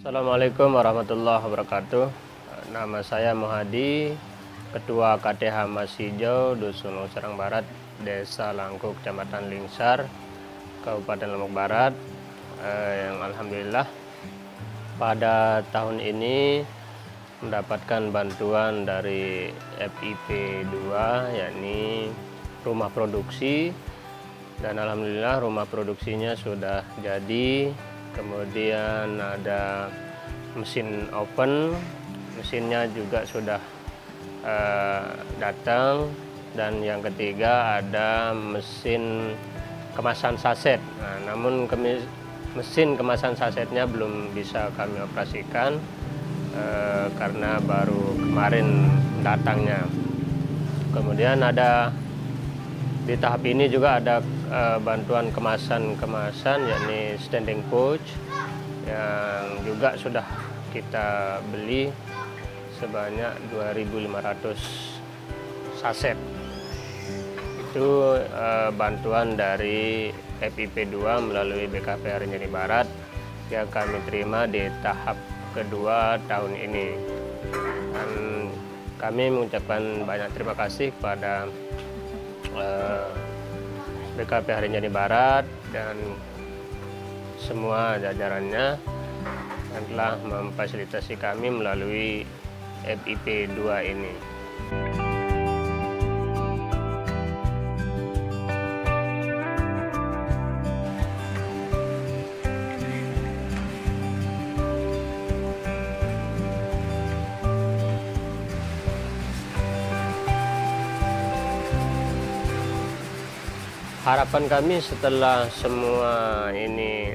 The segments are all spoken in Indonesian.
Assalamualaikum warahmatullahi wabarakatuh. Nama saya Muhadi, Ketua KTH Masihijau, Dusun Serang Barat, Desa Langku, Kecamatan Lingsar, Kabupaten Lombok Barat. Yang alhamdulillah pada tahun ini mendapatkan bantuan dari FIP 2, yakni rumah produksi, dan alhamdulillah rumah produksinya sudah jadi. Kemudian ada mesin oven, mesinnya juga sudah datang, dan yang ketiga ada mesin kemasan saset. Namun mesin kemasan sasetnya belum bisa kami operasikan karena baru kemarin datangnya. Kemudian ada di tahap ini juga ada bantuan kemasan-kemasan, yakni standing pouch, yang juga sudah kita beli sebanyak 2.500 saset. Itu bantuan dari FIP 2 melalui BKP Rinjani Barat yang kami terima di tahap kedua tahun ini. Dan kami mengucapkan banyak terima kasih kepada BKP Rinjani Barat dan semua jajarannya yang telah memfasilitasi kami melalui FIP 2 ini. Harapan kami setelah semua ini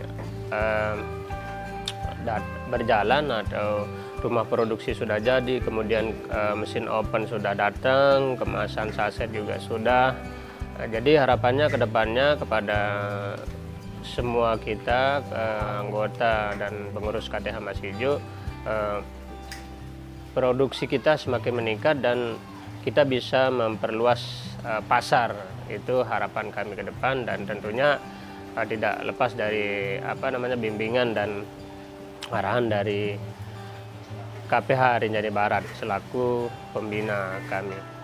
berjalan, atau rumah produksi sudah jadi, kemudian mesin oven sudah datang, kemasan saset juga sudah. Jadi harapannya ke depannya kepada semua kita, anggota dan pengurus KTH Masihijau, produksi kita semakin meningkat dan kita bisa memperluas pasar. Itu harapan kami ke depan, dan tentunya tidak lepas dari bimbingan dan arahan dari KPH Rinjani Barat selaku pembina kami.